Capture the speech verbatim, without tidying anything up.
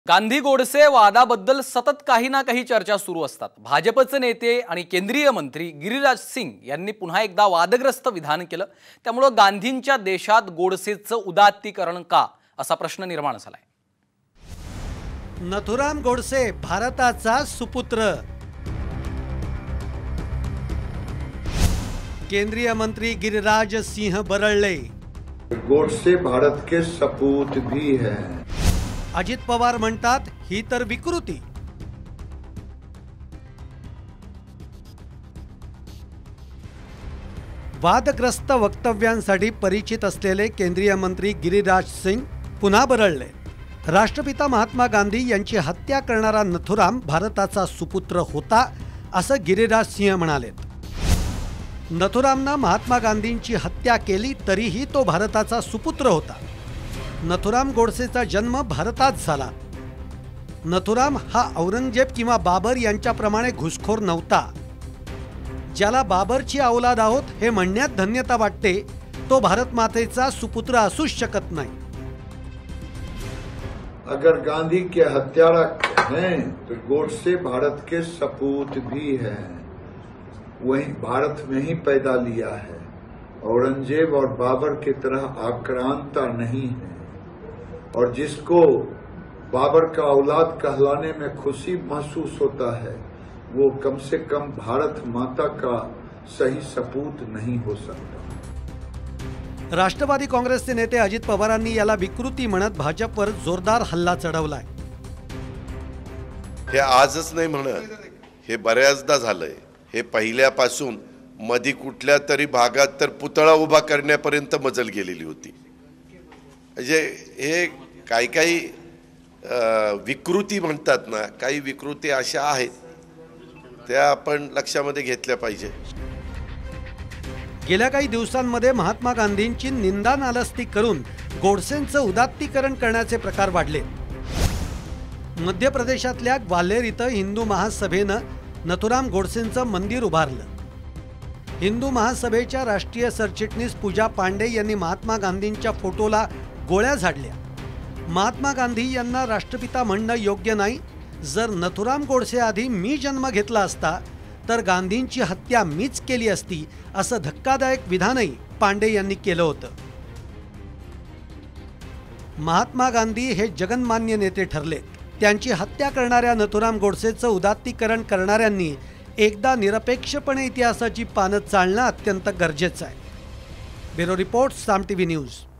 गांधी गोडसे वादाबद्दल सतत काही ना काही चर्चा सुरू असतात। भाजपचे नेते आणि केंद्रीय मंत्री गिरिराज सिंग यांनी पुन्हा एकदा वादग्रस्त विधान केलं। त्यामुळे गांधींच्या देशात गोडसेचं उदात्तीकरण का असा प्रश्न निर्माण झालाय। नथुराम गोडसे भारताचा सुपुत्र। केंद्रीय मंत्री गिरिराज सिंह बरळले। गोडसे भारत के सपूत भी हैं। अजित पवार म्हणतात ही तर विकृती। वादग्रस्त वक्तव्यांसाठी परिचित असलेले केंद्रीय मंत्री गिरिराज सिंग पुन्हा बरळले। राष्ट्रपिता महात्मा गांधी यांची हत्या करणारा नथुराम भारताचा सुपुत्र होता असं गिरिराज सिंह म्हणाले। नथुरामने महात्मा गांधींची हत्या केली तरीही तो भारताचा सुपुत्र होता। नथुराम गोडसेचा जन्म भारतात झाला। नथुराम हा औरंगजेब किंवा बाबर यांच्याप्रमाणे घुसखोर नव्हता। ज्याला बाबरची औलाद आहोत हे म्हणण्यात धन्यता वाटते तो भारत मातेचा सुपुत्र असू शकत नाही। अगर गांधी के हत्यारा हैं तो गोडसे भारत के सपूत भी हैं। वही भारत में ही पैदा लिया है। औरंगजेब और बाबर की तरह आक्रांता नहीं है और जिसको बाबर का औलाद कहलाने में खुशी महसूस होता है वो कम से कम भारत माता का सही सपूत नहीं हो सकता। राष्ट्रवादी काँग्रेसचे नेते अजित पवारांनी याला विकृती म्हणत भाजपवर जोरदार हल्ला चढवलाय। हे आजच नाही म्हणत, हे बऱ्याचदा झालंय। हे पहिल्यापासून मधी कुठल्या तरी भागात तर पुतळा उभा करण्यापर्यंत मजल गेलेली होती। म्हणजे हे काही काही विकृती म्हणतात ना, काही विकृती अशा आहेत त्या आपण लक्षामध्ये घेतल्या पाहिजे। गेल्या काही दिवसांमध्ये महात्मा गांधींची निंदा नालस्ती करून गोडसेंचं उदात्तीकरण करण्याचे प्रकार वाढले। मध्य प्रदेशातल्या ग्वाल्हेर इथं हिंदू महासभेनं नथुराम गोडसेंचं मंदिर उभारलं। हिंदू महासभेच्या राष्ट्रीय सरचिटणीस पूजा पांडे यांनी महात्मा गांधींच्या फोटोला गोळ्या झाडल्या। महात्मा गांधी यांना राष्ट्रपिता म्हणणं योग्य नाही। जर नथुराम गोडसे आधी मी जन्म घेतला असता तर गांधींची हत्या मीच केली असती असं धक्कादायक विधानही पांडे यांनी केलं होतं। महात्मा गांधी हे जगन्मान्य नेते ठरले। त्यांची हत्या करणाऱ्या नथुराम गोडसेचं उदात्तीकरण करणाऱ्यांनी एकदा निरपेक्षपणे इतिहासाची पानं चालणं अत्यंत गरजेचं आहे। Bureau report Saam TV news.